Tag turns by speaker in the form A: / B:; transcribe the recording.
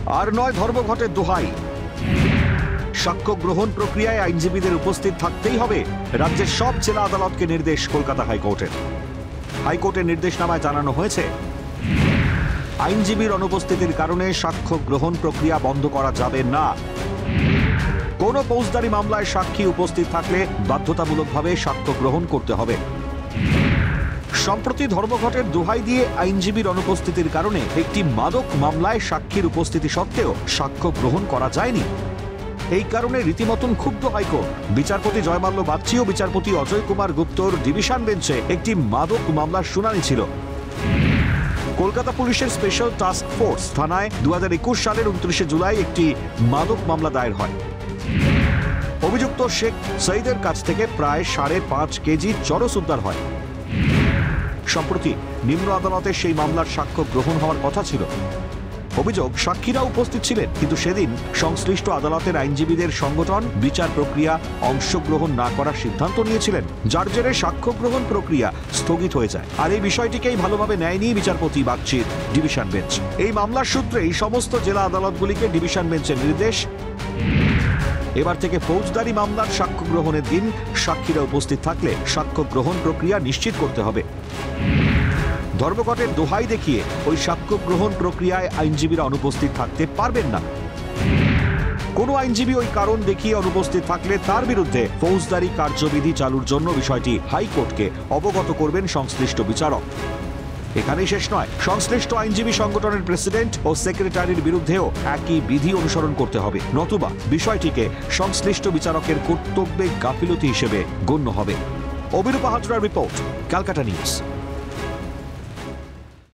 A: আর নয় ধর্মঘটের দোহাই। সাক্ষ্য গ্রহণ প্রক্রিয়ায় আইনজীবীদের উপস্থিত থাকতেই হবে, রাজ্যের সব জেলা আদালতকে নির্দেশ কলকাতা হাইকোর্টের। হাইকোর্টের নির্দেশনামায় জানানো হয়েছে, আইনজীবীর অনুপস্থিতির কারণে সাক্ষ্য গ্রহণ প্রক্রিয়া বন্ধ করা যাবে না। কোনো ফৌজদারি মামলায় সাক্ষী উপস্থিত থাকলে বাধ্যতামূলকভাবে সাক্ষ্য গ্রহণ করতে হবে। সম্প্রতি ধর্মঘটের দোহাই দিয়ে আইনজীবীর অনুপস্থিতির কারণে একটি মাদক মামলায় সাক্ষীর উপস্থিতি সত্ত্বেও সাক্ষ্য গ্রহণ করা যায়নি। এই কারণে রীতিমতন ক্ষুব্ধ হাইকোর্ট। বিচারপতি জয়মাল্য বাগচি ও বিচারপতি অজয় কুমার গুপ্তর ডিভিশন বেঞ্চে একটি মাদক মামলার শুনানি ছিল। কলকাতা পুলিশের স্পেশাল টাস্ক ফোর্স থানায় 2021 সালের 29 জুলাই একটি মাদক মামলা দায়ের হয়। অভিযুক্ত শেখ সঈদের কাছ থেকে প্রায় 5.5 কেজি চরস উদ্ধার হয়। সম্প্রতি নিম্ন আদালতে সেই মামলার সাক্ষ্য গ্রহণ হওয়ার কথা ছিল। অভিযোগ, সাক্ষীরা উপস্থিত ছিলেন, কিন্তু সেদিন সংশ্লিষ্ট আদালতের আইনজীবীদের সংগঠন বিচার প্রক্রিয়া অংশগ্রহণ না করার সিদ্ধান্ত নিয়েছিলেন, যার জেরে সাক্ষ্য গ্রহণ প্রক্রিয়া স্থগিত হয়ে যায়। আর এই বিষয়টিকেই ভালোভাবে নেয়নি বিচারপতি বাগচির ডিভিশন বেঞ্চ। এই মামলার সূত্রেই সমস্ত জেলা আদালতগুলিকে ডিভিশন বেঞ্চের নির্দেশ, এবার থেকে ফৌজদারি মামলার সাক্ষ্য গ্রহণের দিন সাক্ষীরা উপস্থিত থাকলে সাক্ষ্য গ্রহণ প্রক্রিয়া নিশ্চিত করতে হবে। ধর্মঘটের দোহাই দেখিয়ে ওই সাক্ষ্য গ্রহণ প্রক্রিয়ায় আইনজীবীরা অনুপস্থিত থাকতে পারবেন না। কোনো আইনজীবী ওই কারণ দেখিয়ে অনুপস্থিত থাকলে তার বিরুদ্ধে ফৌজদারি কার্যবিধি চালুর জন্য বিষয়টি হাইকোর্টকে অবগত করবেন সংশ্লিষ্ট বিচারক। এখানেই শেষ নয়, সংশ্লিষ্ট আইনজীবী সংগঠনের প্রেসিডেন্ট ও সেক্রেটারির বিরুদ্ধেও একই বিধি অনুসরণ করতে হবে, নতুবা বিষয়টিকে সংশ্লিষ্ট বিচারকের কর্তব্যে গাফিলতি হিসেবে গণ্য হবে। অভিরূপা হাজরার রিপোর্ট, ক্যালকাটা নিউজ।